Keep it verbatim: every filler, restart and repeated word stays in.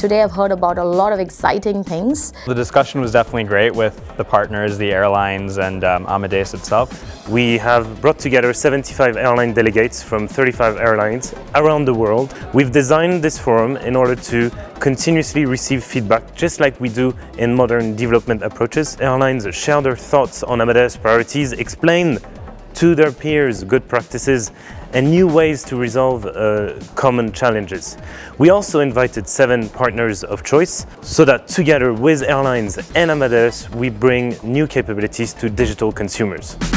today I've heard about a lot of exciting things. The discussion was definitely great with the partners, the airlines, and um, Amadeus itself. We have brought together seventy-five airline delegates from thirty-five airlines around the world. We've designed this forum in order to continuously receive feedback, just like we do in modern development approaches. Airlines share their thoughts on Amadeus priorities, explain to their peers good practices and new ways to resolve uh, common challenges. We also invited seven partners of choice so that together with airlines and Amadeus, we bring new capabilities to digital consumers.